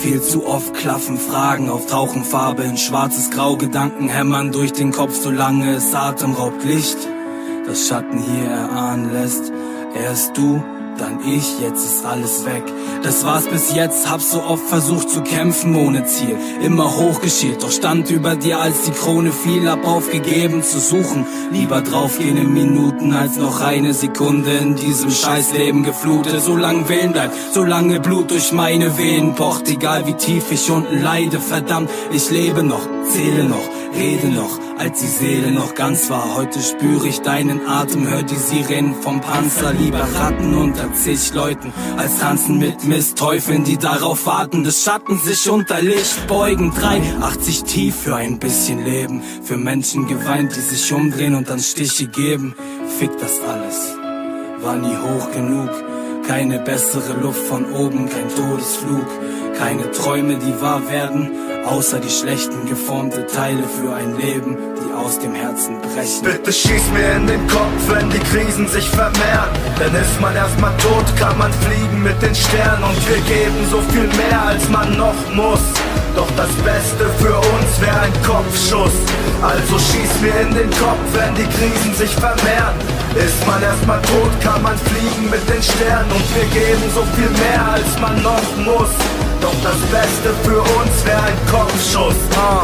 Viel zu oft klaffen Fragen, auftauchen Farbe in schwarzes Grau. Gedanken hämmern durch den Kopf, solange es Atem raubt. Licht, das Schatten hier erahnen lässt. Erst du, dann ich, jetzt ist alles weg. Das war's bis jetzt, hab so oft versucht zu kämpfen ohne Ziel. Immer hochgeschielt, doch stand über dir, als die Krone fiel. Hab aufgegeben zu suchen, lieber draufgehen in Minuten als noch eine Sekunde in diesem Scheißleben geflutet. Solange Willen bleibt, solange Blut durch meine Venen pocht. Egal wie tief ich unten leide, verdammt, ich lebe noch, zähle noch, rede noch, als die Seele noch ganz war. Heute spüre ich deinen Atem, hör die Sirenen vom Panzer. Lieber Ratten unter zig Leuten, als tanzen mit Misthäufeln, die darauf warten, dass Schatten sich unter Licht beugen. 83 tief für ein bisschen Leben, für Menschen geweint, die sich umdrehen und dann Stiche geben. Fick das alles, war nie hoch genug. Keine bessere Luft von oben, kein Todesflug. Keine Träume, die wahr werden, außer die schlechten geformte Teile für ein Leben, die aus dem Herzen brechen. Bitte schieß mir in den Kopf, wenn die Krisen sich vermehren. Denn ist man erstmal tot, kann man fliegen mit den Sternen. Und wir geben so viel mehr, als man noch muss. Doch das Beste für uns wäre ein Kopfschuss. Also schieß mir in den Kopf, wenn die Krisen sich vermehren. Ist man erstmal tot, kann man fliegen mit den Sternen. Und wir geben so viel mehr, als man noch muss. Doch das Beste für uns wäre ein Kopfschuss.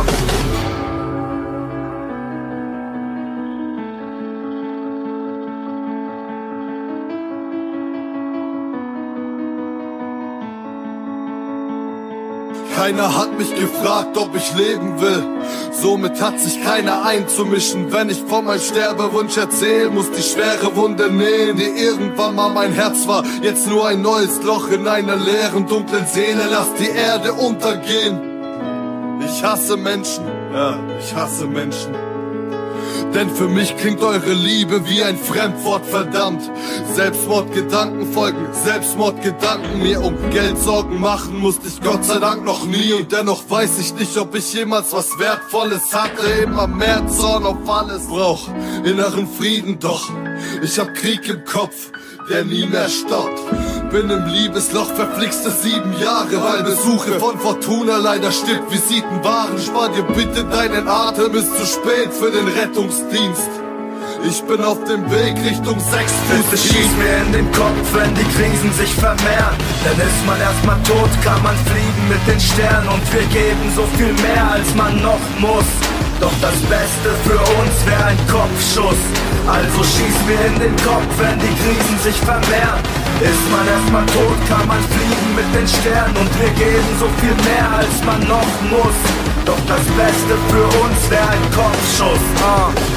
Keiner hat mich gefragt, ob ich leben will. Somit hat sich keiner einzumischen. Wenn ich von meinem Sterbewunsch erzähl, muss die schwere Wunde nähen, die irgendwann mal mein Herz war. Jetzt nur ein neues Loch in einer leeren, dunklen Seele. Lass die Erde untergehen. Ich hasse Menschen, ja, ich hasse Menschen. Denn für mich klingt eure Liebe wie ein Fremdwort, verdammt. Selbstmordgedanken folgen, Selbstmordgedanken. Mir um Geld Sorgen machen musste ich Gott sei Dank noch nie. Und dennoch weiß ich nicht, ob ich jemals was Wertvolles hatte. Immer mehr Zorn auf alles, brauch inneren Frieden, doch ich hab Krieg im Kopf, der nie mehr stoppt. Bin im Liebesloch verflixte 7 Jahre, weil Besuche von Fortuna leider Stippvisiten waren. Spar dir bitte deinen Atem, ist zu spät für den Rettungsdienst. Ich bin auf dem Weg Richtung 6 Fuß. Bitte schieß mir in den Kopf, wenn die Krisen sich vermehren. Denn ist man erstmal tot, kann man fliegen mit den Sternen. Und wir geben so viel mehr, als man noch muss. Doch das Beste für uns wäre ein Kopfschuss. Also schieß mir in den Kopf, wenn die Krisen sich vermehren. Ist man erstmal tot, kann man fliegen mit den Sternen. Und wir geben so viel mehr, als man noch muss. Doch das Beste für uns wäre ein Kopfschuss.